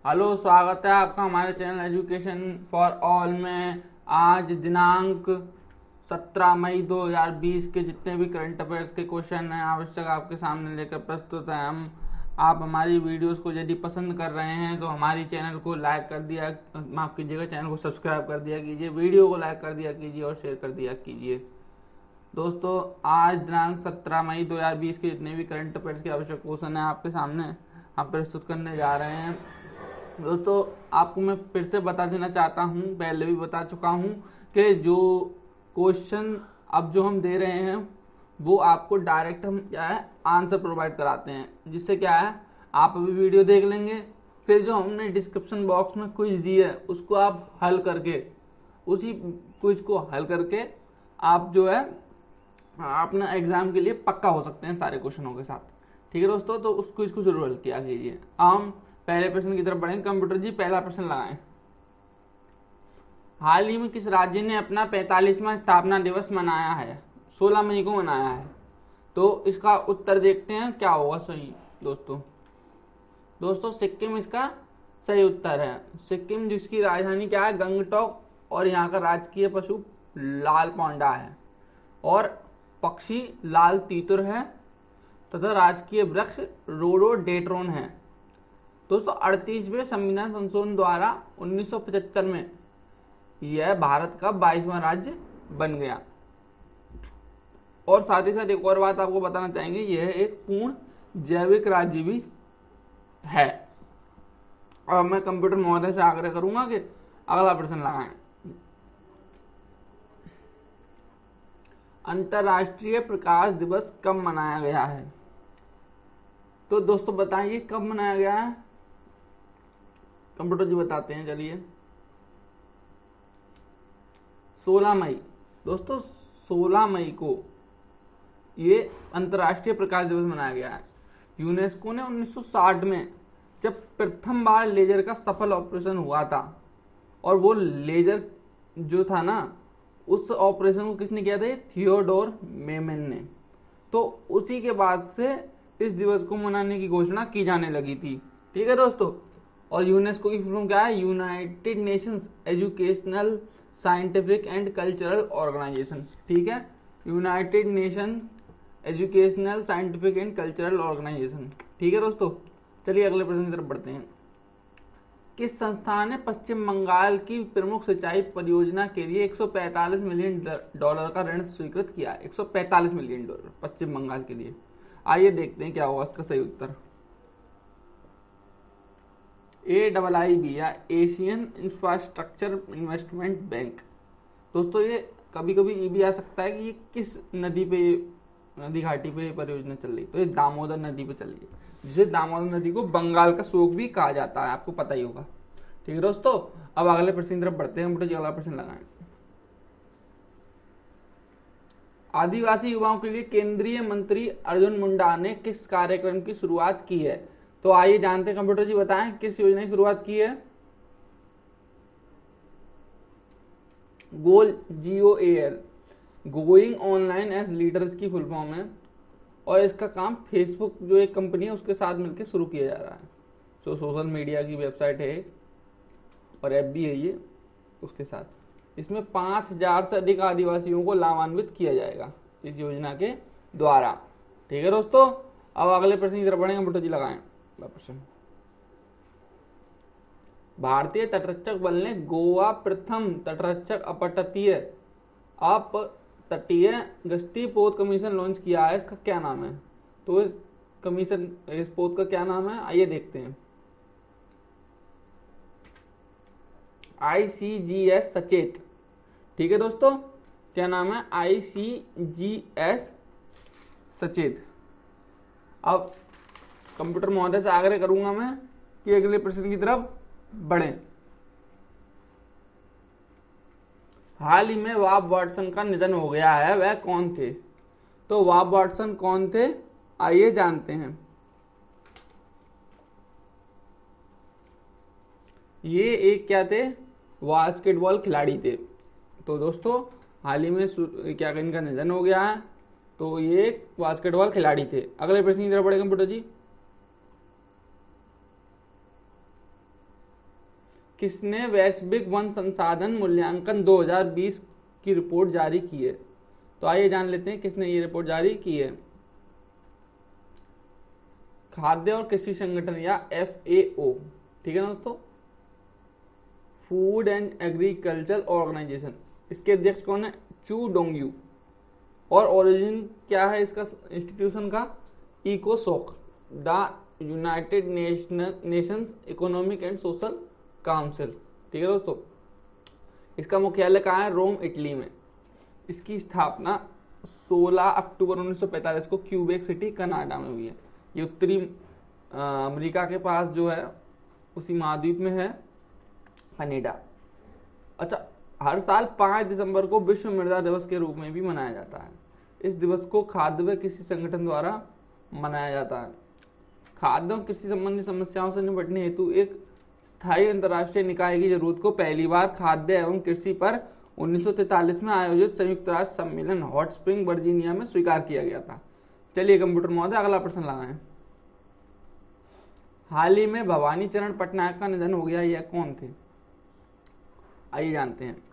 Hello, स्वागत है आपका हमारे चैनल एजुकेशन फॉर ऑल में। आज दिनांक 17 मई 2020 के जितने भी करंट अफेयर्स के क्वेश्चन हैं आवश्यक आपके सामने लेकर प्रस्तुत हैं हम। आप हमारी वीडियोस को यदि पसंद कर रहे हैं तो हमारी चैनल को लाइक कर दिया, माफ़ कीजिएगा, चैनल को सब्सक्राइब कर दिया कीजिए, वीडियो को लाइक कर दिया कीजिए और शेयर कर दिया कीजिए। दोस्तों, आज दिनांक 17 मई 2020 के जितने भी करंट अफेयर्स के आवश्यक क्वेश्चन हैं आपके सामने हम प्रस्तुत करने जा रहे हैं। दोस्तों, आपको मैं फिर से बता देना चाहता हूँ, पहले भी बता चुका हूँ कि जो क्वेश्चन अब जो हम दे रहे हैं वो आपको डायरेक्ट हम क्या है आंसर प्रोवाइड कराते हैं, जिससे क्या है आप अभी वीडियो देख लेंगे, फिर जो हमने डिस्क्रिप्शन बॉक्स में क्विज दी है उसको आप हल करके, उसी क्विज को हल करके आप जो है अपना एग्जाम के लिए पक्का हो सकते हैं सारे क्वेश्चनों के साथ। ठीक है दोस्तों, तो उस क्विज को जरूर हल किया कीजिए। हम पहले प्रश्न की तरफ बढ़ेंगे। कंप्यूटर जी, पहला प्रश्न लगाएं। हाल ही में किस राज्य ने अपना 45वां स्थापना दिवस मनाया है? 16 मई को मनाया है। तो इसका उत्तर देखते हैं क्या होगा सही। दोस्तों सिक्किम इसका सही उत्तर है। सिक्किम, जिसकी राजधानी क्या है, गंगटोक, और यहाँ का राजकीय पशु लाल पांडा है और पक्षी लाल तीतुर है तथा राजकीय वृक्ष रोडोडेंड्रॉन है। दोस्तों, 38वें संविधान संशोधन द्वारा 1975 में यह भारत का 22वां राज्य बन गया। और साथ ही साथ एक और बात आपको बताना चाहेंगे, यह एक पूर्ण जैविक राज्य भी है। और मैं कंप्यूटर महोदय से आग्रह करूंगा कि अगला प्रश्न लगाएं। अंतर्राष्ट्रीय प्रकाश दिवस कब मनाया गया है? तो दोस्तों बताइए कब मनाया गया है? कंप्यूटर जी बताते हैं, चलिए। 16 मई। दोस्तों 16 मई को ये अंतर्राष्ट्रीय प्रकाश दिवस मनाया गया है। यूनेस्को ने 1960 में जब प्रथम बार लेजर का सफल ऑपरेशन हुआ था, और वो लेजर जो था ना, उस ऑपरेशन को किसने किया था? थियोडोर मेमन ने। तो उसी के बाद से इस दिवस को मनाने की घोषणा की जाने लगी थी। ठीक है दोस्तों, और यूनेस्को की फुल फॉर्म क्या है? United Nations Educational Scientific and Cultural Organization. ठीक है, United Nations Educational Scientific and Cultural Organization. ठीक है दोस्तों, चलिए अगले प्रश्न की तरफ बढ़ते हैं। किस संस्था ने पश्चिम बंगाल की प्रमुख सिंचाई परियोजना के लिए $145 मिलियन का ऋण स्वीकृत किया? $145 मिलियन पश्चिम बंगाल के लिए। आइए देखते हैं क्या होगा इसका सही उत्तर। AIIB या एशियन इंफ्रास्ट्रक्चर इन्वेस्टमेंट बैंक। दोस्तों ये कभी कभी ये भी आ सकता है कि ये किस नदी घाटी पे परियोजना चल रही, तो ये दामोदर नदी पे चल रही है, जिसे दामोदर नदी को बंगाल का शोक भी कहा जाता है, आपको पता ही होगा। ठीक है दोस्तों, अब अगले प्रश्न की तरफ बढ़ते हैं। हम अगला प्रश्न लगाएं। आदिवासी युवाओं के लिए केंद्रीय मंत्री अर्जुन मुंडा ने किस कार्यक्रम की शुरुआत की है? तो आइए जानते हैं, कंप्यूटर जी बताएं किस योजना की शुरुआत की है? GOAL, going online as leaders की फुल फॉर्म है, और इसका काम फेसबुक जो एक कंपनी है उसके साथ मिलकर शुरू किया जा रहा है। जो सोशल मीडिया की वेबसाइट है और ऐप भी है ये, उसके साथ इसमें 5000 से अधिक आदिवासियों को लाभान्वित किया जाएगा इस योजना के द्वारा। ठीक है दोस्तों, अब अगले प्रश्न की तरफ बढ़ेंगे। कंप्यूटर जी लगाएं प्रश्न। भारतीय तटरक्षक बल ने गोवा प्रथम तटरक्षक अपतटीय गश्ती पोत कमीशन लॉन्च किया है। इसका क्या नाम है? तो इस पोत का क्या नाम है? आइए देखते हैं। ICGS सचेत। ठीक है दोस्तों, क्या नाम है? ICGS सचेत। अब कंप्यूटर महोदय से आग्रह करूंगा मैं कि अगले प्रश्न की तरफ बढ़ें। हाल ही में बॉब वॉटसन का निधन हो गया है, वह कौन थे? तो बॉब वॉटसन कौन थे? आइए जानते हैं। ये एक क्या थे? बास्केटबॉल खिलाड़ी थे। तो दोस्तों हाल ही में क्या इनका निधन हो गया है, तो ये एक बास्केटबॉल खिलाड़ी थे। अगले प्रश्न की तरफ बढ़े कंप्यूटर जी। किसने वैश्विक वन संसाधन मूल्यांकन 2020 की रिपोर्ट जारी की है? तो आइए जान लेते हैं किसने ये रिपोर्ट जारी की है। खाद्य और कृषि संगठन या FAO, ठीक है ना दोस्तों, फूड एंड एग्रीकल्चर ऑर्गेनाइजेशन। इसके अध्यक्ष कौन है? चू डोंगयू। और ओरिजिन क्या है इसका इंस्टीट्यूशन का? इकोसोक, the United Nations Economic and Social Council, ठीक है दोस्तों। इसका मुख्यालय कहाँ है? रोम, इटली में। इसकी स्थापना 16 अक्टूबर 1945 को क्यूबेक सिटी कनाडा में हुई है। ये उत्तरी अमेरिका के पास जो है उसी महाद्वीप में है, कनाडा। अच्छा, हर साल 5 दिसंबर को विश्व मृदा दिवस के रूप में भी मनाया जाता है। इस दिवस को खाद्य व कृषि संगठन द्वारा मनाया जाता है। खाद्य और कृषि संबंधी समस्याओं से निपटने हेतु एक स्थायी अंतर्राष्ट्रीय निकाय की जरूरत को पहली बार खाद्य एवं कृषि पर 1943 में आयोजित संयुक्त राष्ट्र सम्मेलन हॉट स्प्रिंग वर्जीनिया में स्वीकार किया गया था। चलिए कंप्यूटर महोदय अगला प्रश्न लगाएं। हाल ही में भवानी चरण पटनायक का निधन हो गया, यह कौन थे? आइए जानते हैं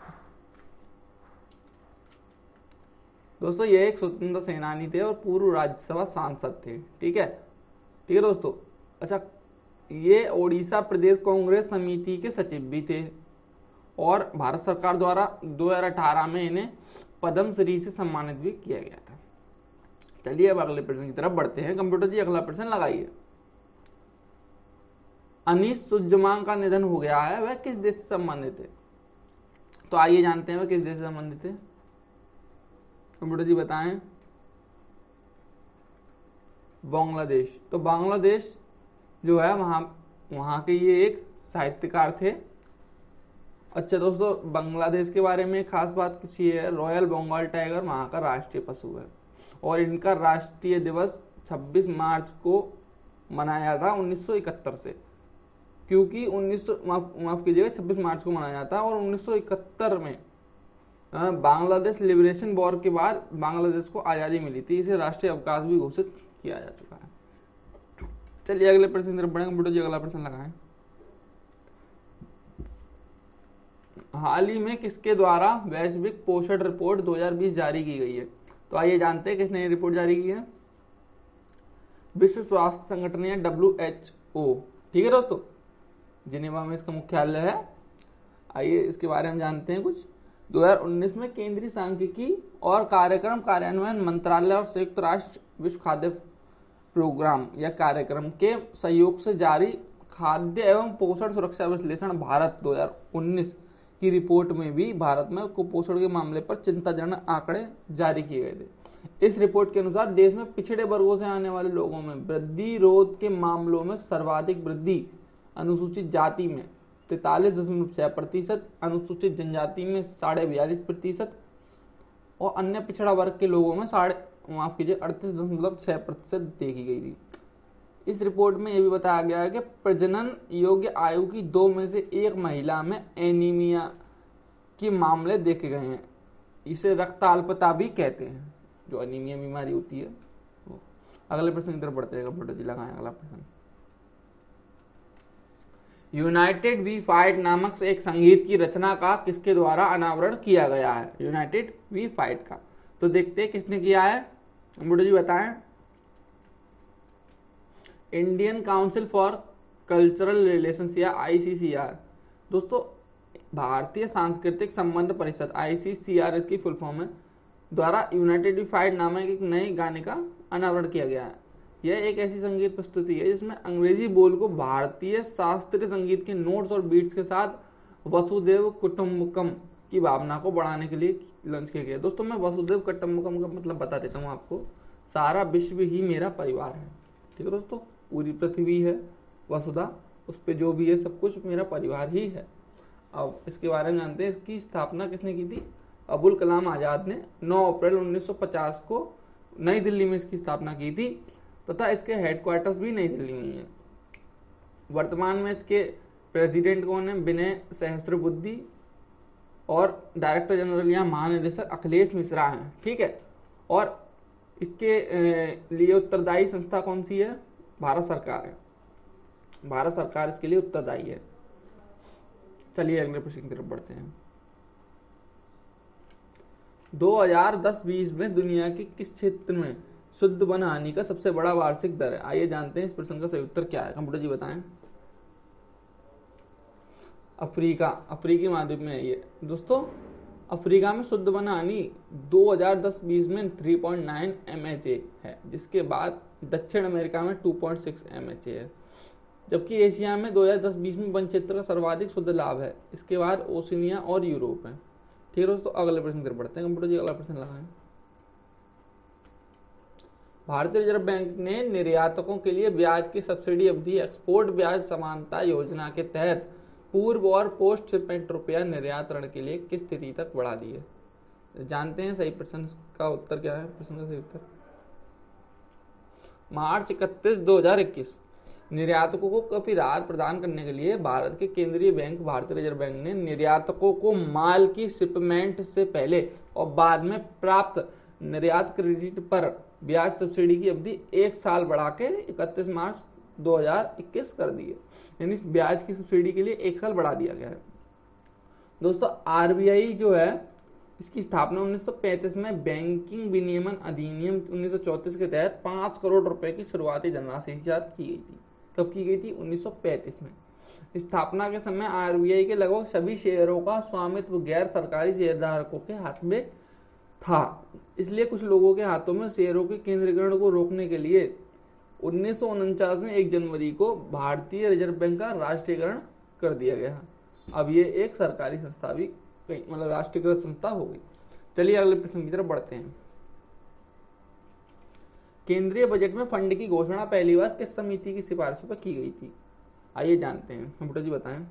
दोस्तों। ये एक स्वतंत्र सेनानी थे और पूर्व राज्यसभा सांसद थे, ठीक है दोस्तों। अच्छा, ये ओडिशा प्रदेश कांग्रेस समिति के सचिव भी थे और भारत सरकार द्वारा 2018 में इन्हें पद्म श्री से सम्मानित भी किया गया था। चलिए अब अगले प्रश्न की तरफ बढ़ते हैं। कंप्यूटर जी अगला प्रश्न लगाइए। अनीस सुजमान का निधन हो गया है, वह किस देश से संबंधित है? तो आइए जानते हैं वह किस देश से संबंधित है। कंप्यूटर जी बताएं। बांग्लादेश। तो बांग्लादेश जो है वहाँ के ये एक साहित्यकार थे। अच्छा दोस्तों, बांग्लादेश के बारे में खास बात कुछ ये है, रॉयल बंगाल टाइगर वहाँ का राष्ट्रीय पशु है और इनका राष्ट्रीय दिवस 26 मार्च को मनाया था 1971 से, क्योंकि 26 मार्च को मनाया जाता है। और 1971 में बांग्लादेश लिबरेशन वॉर के बाद बांग्लादेश को आज़ादी मिली थी, इसे राष्ट्रीय अवकाश भी घोषित किया जा चुका है। चलिए अगले प्रश्न की तरफ बढ़ें। कंप्यूटर जी अगला प्रश्न लगाएं। हाल ही में किसके द्वारा वैश्विक पोषण रिपोर्ट 2020 जारी की गई है? तो आइए जानते हैं किसने ये रिपोर्ट जारी की है। विश्व स्वास्थ्य संगठन या WHO, ठीक है दोस्तों, जिनेवा में इसका मुख्यालय है। आइए इसके बारे में जानते हैं कुछ। 2019 में केंद्रीय सांख्यिकी और कार्यक्रम कार्यान्वयन मंत्रालय और संयुक्त राष्ट्र विश्व खाद्य प्रोग्राम या कार्यक्रम के सहयोग से जारी खाद्य एवं पोषण सुरक्षा विश्लेषण भारत 2019 की रिपोर्ट में भी भारत में कुपोषण के मामले पर चिंताजनक आंकड़े जारी किए गए थे। इस रिपोर्ट के अनुसार देश में पिछड़े वर्गों से आने वाले लोगों में वृद्धि रोध के मामलों में सर्वाधिक वृद्धि अनुसूचित जाति में 43.6%, अनुसूचित जनजाति में 42.5% और अन्य पिछड़ा वर्ग के लोगों में 38.6% देखी गई थी। इस रिपोर्ट में यह भी बताया गया है कि प्रजनन योग्य आयु की 2 में से 1 महिला में एनीमिया के मामले देखे गए हैं। इसे रक्त अल्पता भी कहते हैं, जो एनीमिया बीमारी होती है। अगले प्रश्न की तरफ बढ़ते हैं। कंप्यूटर जी लगाएं अगला प्रश्न। यूनाइटेड वी फाइट नामक एक संगीत की रचना का किसके द्वारा अनावरण किया गया है? यूनाइटेड वी फाइट का। तो देखते हैं किसने किया है, कंप्यूटर जी बताएं। Indian Council for Cultural Relations या ICCR। दोस्तों, भारतीय सांस्कृतिक संबंध परिषद ICCR इसकी फुल फॉर्म है, द्वारा यूनाइटेड वी फाइट नामक एक नए गाने का अनावरण किया गया है। यह एक ऐसी संगीत प्रस्तुति है जिसमें अंग्रेजी बोल को भारतीय शास्त्रीय संगीत के नोट्स और बीट्स के साथ वसुदेव कुटुंबकम की भावना को बढ़ाने के लिए लॉन्च किया गया। दोस्तों, मैं वसुदेव कुटुंबकम का मतलब बता देता हूँ आपको। सारा विश्व ही मेरा परिवार है, ठीक है दोस्तों। पूरी पृथ्वी है वसुधा, उस पर जो भी है सब कुछ मेरा परिवार ही है। अब इसके बारे में जानते हैं। इसकी स्थापना किसने की थी? अबुल कलाम आज़ाद ने 9 अप्रैल 1950 को नई दिल्ली में इसकी स्थापना की थी तथा इसके हेडक्वार्टर्स भी नई दिल्ली में है। वर्तमान में इसके प्रेसिडेंट कौन है? विनय सहस्त्रबुद्धे और डायरेक्टर जनरल या महानिदेशक अखिलेश मिश्रा हैं, ठीक है। और इसके लिए उत्तरदायी संस्था कौन सी है? भारत सरकार है। भारत सरकार इसके लिए उत्तरदायी है। चलिए अगले प्रश्न की तरफ बढ़ते हैं। 2010-20 में दुनिया के किस क्षेत्र में शुद्ध वन हानि का सबसे बड़ा वार्षिक दर है? आइए जानते हैं इस प्रश्न का सही उत्तर क्या है। कंप्यूटर जी बताएं। अफ्रीकी महाद्वीप में है ये दोस्तों। अफ्रीका में शुद्ध वन हानि 2010-20 में 3.9 MHA है, जिसके बाद दक्षिण अमेरिका में 2.6 MHA है, जबकि एशिया में 2010-20 में वन क्षेत्र का सर्वाधिक शुद्ध लाभ है। इसके बाद ओशिनिया और यूरोप है। ठीक है दोस्तों, अगले प्रश्न की तरफ बढ़ते हैं। कंप्यूटर जी अगला प्रश्न लगाएं। भारतीय रिजर्व बैंक ने निर्यातकों के लिए ब्याज की सब्सिडी अवधि एक्सपोर्ट ब्याज समानता योजना के तहत पूर्व और पोस्ट शिपमेंट रुपया निर्यात ऋण के लिए किस तिथि तक बढ़ा दी है? जानते हैं सही प्रश्न का उत्तर क्या है। प्रश्न का सही उत्तर मार्च 31, 2021। निर्यातकों को काफी राहत प्रदान करने के लिए भारत के केंद्रीय बैंक भारतीय रिजर्व बैंक ने निर्यातकों को माल की शिपमेंट से पहले और बाद में प्राप्त निर्यात क्रेडिट पर ब्याज सब्सिडी की अवधि 1 साल बढ़ा के 31 मार्च 2021 कर दी है। यानी इस ब्याज की सब्सिडी के लिए 1 साल बढ़ा दिया गया है। दोस्तों RBI जो है इसकी स्थापना 1935 में बैंकिंग विनियमन अधिनियम 1934 के तहत 5 करोड़ रुपए की शुरुआती धनराशि के साथ की गई थी। कब की गई थी? 1935 में। स्थापना के समय RBI के लगभग सभी शेयरों का स्वामित्व गैर सरकारी शेयरधारकों के हाथ में था, इसलिए कुछ लोगों के हाथों में शेयरों के केंद्रीकरण को रोकने के लिए 1949 में 1 जनवरी को भारतीय रिजर्व बैंक का राष्ट्रीयकरण कर दिया गया। अब ये एक सरकारी संस्था भी मतलब राष्ट्रीयकृत संस्था हो गई। चलिए अगले प्रश्न की तरफ बढ़ते हैं। केंद्रीय बजट में फंड की घोषणा पहली बार किस समिति की सिफारिश पर की गई थी? आइए जानते हैं। कंप्यूटर जी बताएं।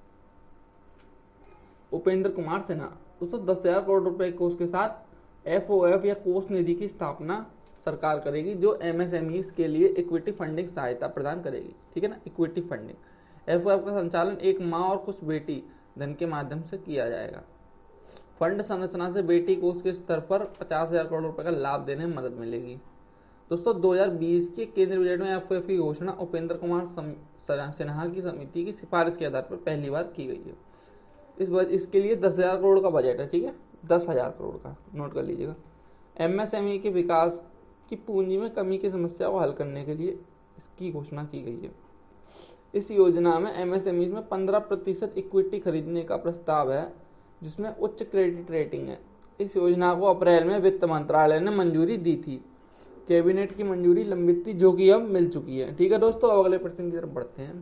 उपेंद्र कुमार सिन्हा। दोस्तों 10,000 करोड़ रुपए कोष के साथ FOF या कोष निधि की स्थापना सरकार करेगी, जो MSMEs के लिए इक्विटी फंडिंग सहायता प्रदान करेगी। ठीक है ना, इक्विटी फंडिंग। FOF का संचालन एक माँ और कुछ बेटी धन के माध्यम से किया जाएगा। फंड संरचना से बेटी कोष के स्तर पर 50,000 करोड़ रुपए का लाभ देने में मदद मिलेगी। दोस्तों 2020 के केंद्रीय बजट में FOF की घोषणा उपेंद्र कुमार सिन्हा की समिति की सिफारिश के आधार पर पहली बार की गई है। इसके लिए 10,000 करोड़ का बजट है। ठीक है, 10,000 करोड़ का, नोट कर लीजिएगा। MSME के विकास की पूंजी में कमी की समस्या को हल करने के लिए इसकी घोषणा की गई है। इस योजना में MSMEs में 15% इक्विटी खरीदने का प्रस्ताव है, जिसमें उच्च क्रेडिट रेटिंग है। इस योजना को अप्रैल में वित्त मंत्रालय ने मंजूरी दी थी। कैबिनेट की मंजूरी लंबित थी, जो कि अब मिल चुकी है। ठीक है दोस्तों, अब अगले प्रश्न की तरफ बढ़ते हैं।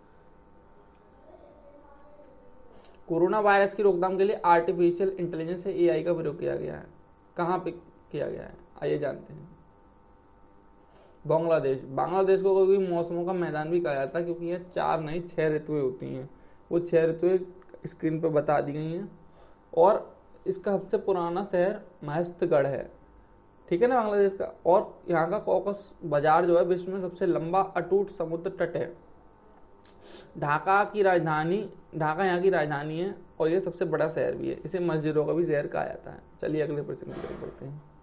कोरोना वायरस की रोकथाम के लिए आर्टिफिशियल इंटेलिजेंस से AI का प्रयोग किया गया है। कहाँ पे किया गया है? आइए जानते हैं। बांग्लादेश को कभी मौसमों का मैदान भी कहा जाता है, क्योंकि यह 4 नहीं 6 ऋतुएं होती हैं। वो 6 ऋतुएं स्क्रीन पर बता दी गई हैं। और इसका सबसे पुराना शहर महेश्तगढ़ है। ठीक है ना, बांग्लादेश का। और यहाँ का कॉकस बाजार जो है विश्व में सबसे लंबा अटूट समुद्र तट है। ढाका यहाँ की राजधानी है और ये सबसे बड़ा शहर भी है। इसे मस्जिदों का भी शहर कहा जाता है। चलिए अगले प्रश्न की तरफ बढ़ते हैं।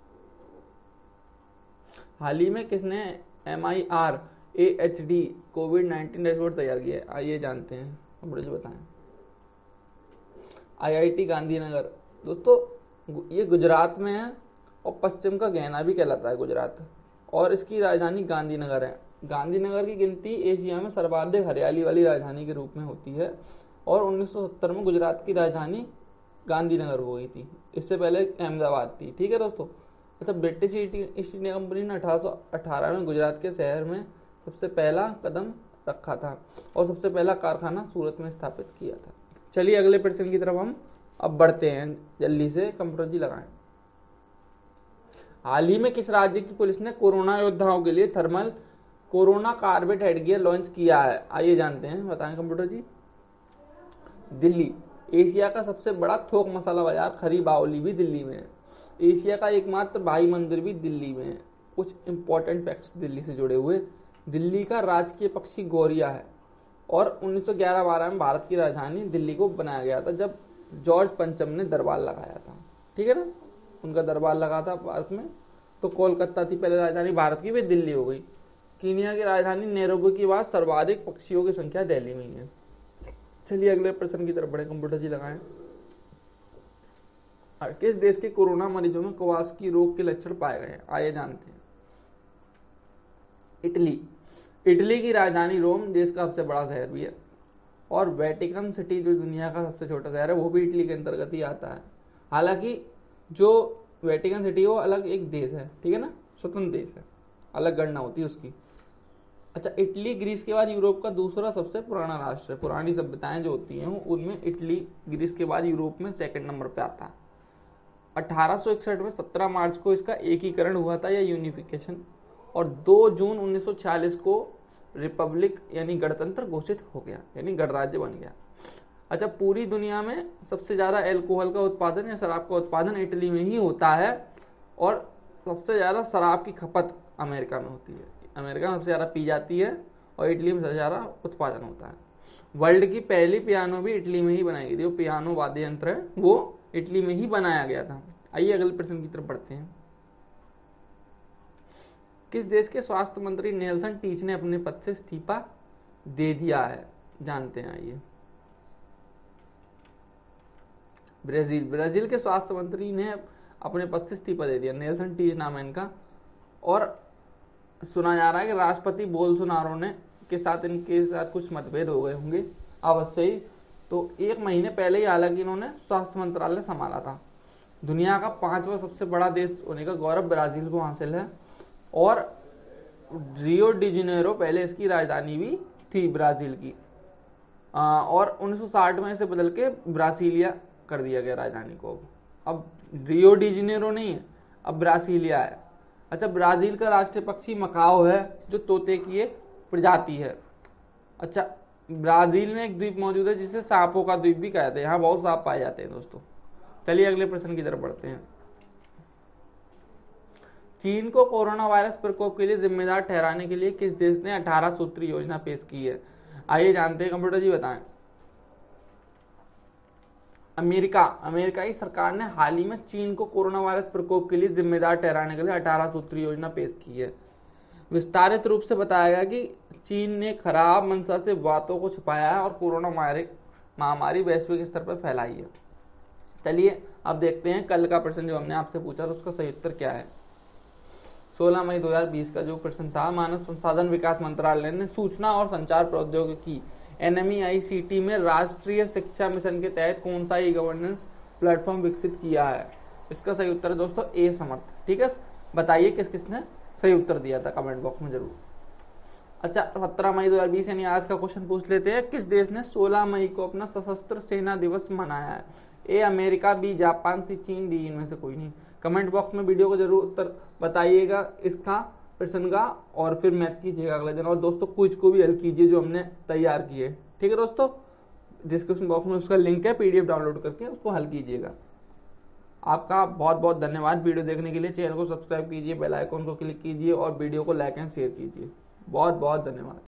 हाल ही में किसने MIR-AHD COVID-19 डैशबोर्ड तैयार किया है? आइए जानते हैं। मुझे बताएं। IIT गांधीनगर। दोस्तों ये गुजरात में है और पश्चिम का गहना भी कहलाता है गुजरात, और इसकी राजधानी गांधीनगर है। गांधीनगर की गिनती एशिया में सर्वाधिक हरियाली वाली राजधानी के रूप में होती है और 1970 में गुजरात की राजधानी गांधीनगर हो गई थी। इससे पहले अहमदाबाद थी। ठीक है दोस्तों। अच्छा, ब्रिटिश ईस्ट इंडिया कंपनी ने 1818 में गुजरात के शहर में सबसे पहला कदम रखा था और सबसे पहला कारखाना सूरत में स्थापित किया था। चलिए अगले प्रश्न की तरफ हम अब बढ़ते हैं। जल्दी से कंप्यूटर जी लगाएं। हाल ही में किस राज्य की पुलिस ने कोरोना योद्धाओं के लिए thermal corona combat headgear launch किया है? आइए जानते हैं। बताएं कंप्यूटर जी। दिल्ली। एशिया का सबसे बड़ा थोक मसाला बाजार खरी बावली भी दिल्ली में है। एशिया का एकमात्र भाई मंदिर भी दिल्ली में है। कुछ इंपॉर्टेंट फैक्ट्स दिल्ली से जुड़े हुए। दिल्ली का राजकीय पक्षी गौरिया है और 1911-12 में भारत की राजधानी दिल्ली को बनाया गया था, जब जॉर्ज पंचम ने दरबार लगाया था। ठीक है ना, उनका दरबार लगा था भारत में। तो कोलकाता थी पहले राजधानी भारत की, वे दिल्ली हो गई। कीनिया की राजधानी नैरोबी के बाद सर्वाधिक पक्षियों की संख्या दिल्ली में ही है। चलिए अगले प्रश्न की तरफ बढ़े। कंप्यूटर जी लगाएं। किस देश के कोरोना मरीजों में कवास्की रोग के लक्षण पाए गए हैं? आइए जानते हैं। इटली। इटली की राजधानी रोम देश का सबसे बड़ा शहर भी है, और वेटिकन सिटी जो दुनिया का सबसे छोटा शहर है वो भी इटली के अंतर्गत ही आता है। हालांकि जो वेटिकन सिटी है वो अलग एक देश है, ठीक है ना, स्वतंत्र देश है, अलग गणना होती है उसकी। अच्छा, इटली ग्रीस के बाद यूरोप का दूसरा सबसे पुराना राष्ट्र है। पुरानी सभ्यताएं जो होती हैं उनमें इटली ग्रीस के बाद यूरोप में सेकंड नंबर पे आता है। 1861 में 17 मार्च को इसका एकीकरण हुआ था या यूनिफिकेशन, और 2 जून 1946 को रिपब्लिक यानी गणतंत्र घोषित हो गया, यानी गणराज्य बन गया। अच्छा, पूरी दुनिया में सबसे ज़्यादा अल्कोहल का उत्पादन या शराब का उत्पादन इटली में ही होता है, और सबसे ज़्यादा शराब की खपत अमेरिका में होती है। अमेरिका में सबसे ज़्यादा पी जाती है और इटली में सबसे ज़्यादा उत्पादन होता है। वर्ल्ड की पहली पियानो भी इटली में ही बनाई गई थी। वो पियानो वाद्य यंत्र है वो इटली में ही बनाया गया था। आइए अगले प्रश्न की तरफ बढ़ते हैं। किस देश के स्वास्थ्य मंत्री नेल्सन टीच ने अपने पद से इस्तीफा दे दिया है? जानते हैं। आइए, ब्राजील। ब्राजील के स्वास्थ्य मंत्री ने अपने पद से इस्तीफा दे दिया। नेल्सन टीच नाम है इनका, और सुना जा रहा है कि राष्ट्रपति बोल्सोनारो ने के साथ इनके साथ कुछ मतभेद हो गए होंगे अवश्य ही। तो 1 महीने पहले ही हालांकि इन्होंने स्वास्थ्य मंत्रालय संभाला था। दुनिया का 5वां सबसे बड़ा देश होने का गौरव ब्राजील को हासिल है, और रियो डी जेनेरो पहले इसकी राजधानी भी थी ब्राजील की, और 1960 में इसे बदल के ब्रासीलिया कर दिया गया राजधानी को। अब रियो डी जेनेरो नहीं है, अब ब्रासीलिया है। अच्छा, ब्राजील का राष्ट्रीय पक्षी मकाओ है जो तोते की एक प्रजाति है। अच्छा, ब्राजील में एक द्वीप मौजूद है जिसे सांपों का द्वीप भी कहते हैं। यहाँ बहुत सांप पाए जाते हैं दोस्तों। चलिए अगले प्रश्न की तरफ बढ़ते हैं। चीन को कोरोना वायरस प्रकोप के लिए जिम्मेदार ठहराने के लिए किस देश ने 18 सूत्री योजना पेश की है? आइए जानते हैं। कंप्यूटर जी बताएं। अमेरिका। अमेरिकाई सरकार ने हाल ही में चीन को कोरोना वायरस प्रकोप के लिए जिम्मेदार ठहराने के लिए 18 सूत्री योजना पेश की है। विस्तारित रूप से बताया गया कि चीन ने खराब मंशा से बातों को छुपाया है और कोरोना महामारी वैश्विक स्तर पर फैलाई है। चलिए अब देखते हैं कल का प्रश्न जो हमने आपसे पूछा उसका सही उत्तर क्या है। 16 मई 2020 का जो प्रश्न था, मानव संसाधन विकास मंत्रालय ने सूचना और संचार प्रौद्योगिकी NMEICT में राष्ट्रीय शिक्षा मिशन के तहत कौन सा ई-गवर्नेंस प्लेटफॉर्म विकसित किया है? इसका सही उत्तर है दोस्तों ए समर्थ। ठीक है, बताइए किस किसने सही उत्तर दिया था कमेंट बॉक्स में जरूर। अच्छा, 17 मई 2020 यानी आज का क्वेश्चन पूछ लेते हैं। किस देश ने 16 मई को अपना सशस्त्र सेना दिवस मनाया है? A America, B Japan, C चीन, डी इनमें से कोई नहीं। कमेंट बॉक्स में वीडियो को जरूर उत्तर बताइएगा इसका प्रश्न का, और फिर मैच कीजिएगा अगले दिन। और दोस्तों क्विज को भी हल कीजिए जो हमने तैयार किए। ठीक है दोस्तों, डिस्क्रिप्शन बॉक्स में उसका लिंक है, PDF डाउनलोड करके उसको हल कीजिएगा। आपका बहुत बहुत धन्यवाद वीडियो देखने के लिए। चैनल को सब्सक्राइब कीजिए, बेल आइकन को क्लिक कीजिए और वीडियो को लाइक एंड शेयर कीजिए। बहुत बहुत धन्यवाद।